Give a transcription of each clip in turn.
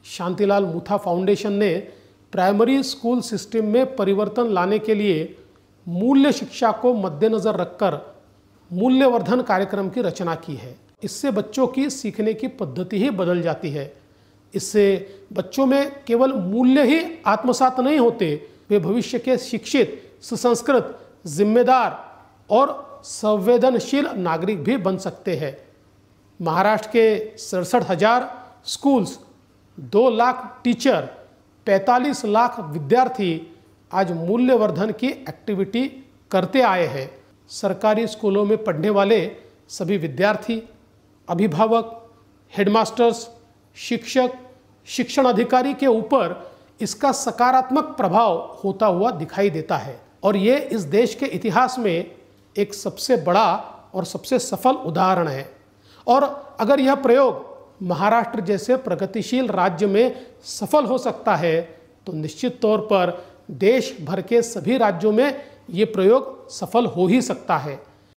Shantilal Mutha foundation ने primary school system में परिवर्तन लाने के लिए मूल्य शिक्षा को मद्देनज़र रखकर मूल्यवर्धन कार्यक्रम की रचना की है। इससे बच्चों की सीखने की पद्धति ही बदल जाती है। इससे बच्चों में केवल मूल्य ही आत्मसात नहीं होते, वे भविष्य के शिक्षित, सुसंस्कृत, जिम्मेदार और संवेदनशील नागरिक भी बन सकते हैं। महाराष्ट्र के 67,000 स्कूल्स, 2 लाख टीचर, 45 लाख विद्यार्थी आज मूल्यवर्धन की एक्टिविटी करते आए हैं। सरकारी स्कूलों में पढ़ने वाले सभी विद्यार्थी, अभिभावक, हेडमास्टर्स, शिक्षक, शिक्षण अधिकारी के ऊपर इसका सकारात्मक प्रभाव होता हुआ दिखाई देता है और ये इस देश के इतिहास में एक सबसे बड़ा और सबसे सफल उदाहरण है। और अगर यह प्रयोग महाराष्ट्र जैसे प्रगतिशील राज्य में सफल हो सकता है तो निश्चित तौर पर देश भर के सभी राज्यों में ये प्रयोग सफल हो ही सकता है।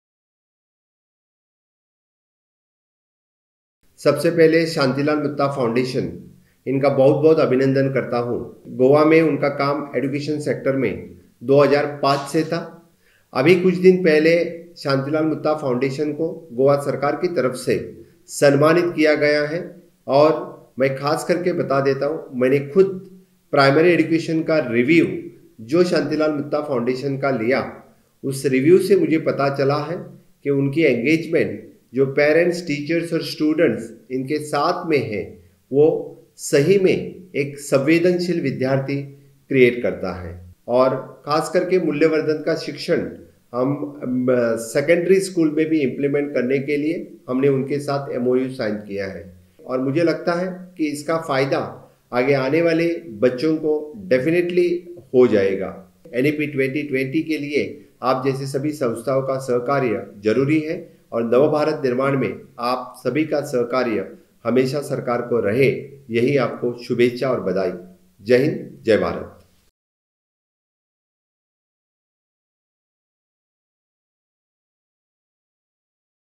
सबसे पहले शांतिलाल मुत्ता फाउंडेशन, इनका बहुत बहुत अभिनंदन करता हूँ। गोवा में उनका काम एजुकेशन सेक्टर में 2005 से था। अभी कुछ दिन पहले शांतिलाल मुत्ता फाउंडेशन को गोवा सरकार की तरफ से सम्मानित किया गया है और मैं खास करके बता देता हूँ, मैंने खुद प्राइमरी एजुकेशन का रिव्यू जो शांतिलाल मुत्ता फाउंडेशन का लिया, उस रिव्यू से मुझे पता चला है कि उनकी एंगेजमेंट जो पेरेंट्स, टीचर्स और स्टूडेंट्स इनके साथ में है, वो सही में एक संवेदनशील विद्यार्थी क्रिएट करता है। और खास करके मूल्यवर्धन का शिक्षण हम सेकेंडरी स्कूल में भी इम्प्लीमेंट करने के लिए हमने उनके साथ MOU साइन किया है और मुझे लगता है कि इसका फ़ायदा आगे आने वाले बच्चों को डेफिनेटली हो जाएगा। NEP 2020 के लिए आप जैसे सभी संस्थाओं का सहकार्य जरूरी है और नव भारत निर्माण में आप सभी का सहकार्य हमेशा सरकार को रहे, यही आपको शुभेच्छा और बधाई। जय हिंद, जय भारत।